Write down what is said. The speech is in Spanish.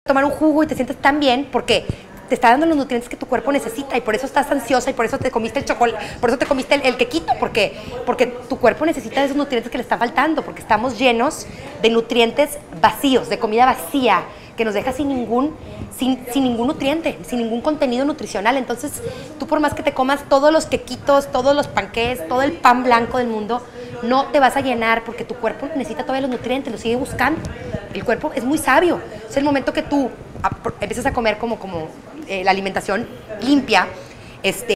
tomar un jugo y te sientes tan bien porque te está dando los nutrientes que tu cuerpo necesita y por eso estás ansiosa y por eso te comiste el chocolate, por eso te comiste el quequito, porque tu cuerpo necesita esos nutrientes que le están faltando, porque estamos llenos de nutrientes vacíos, de comida vacía, que nos deja sin ningún nutriente, sin ningún contenido nutricional. Entonces, tú por más que te comas todos los quequitos, todos los panqués, todo el pan blanco del mundo, no te vas a llenar porque tu cuerpo necesita todavía los nutrientes, los sigue buscando. El cuerpo es muy sabio. Es el momento que tú empiezas a comer como la alimentación limpia,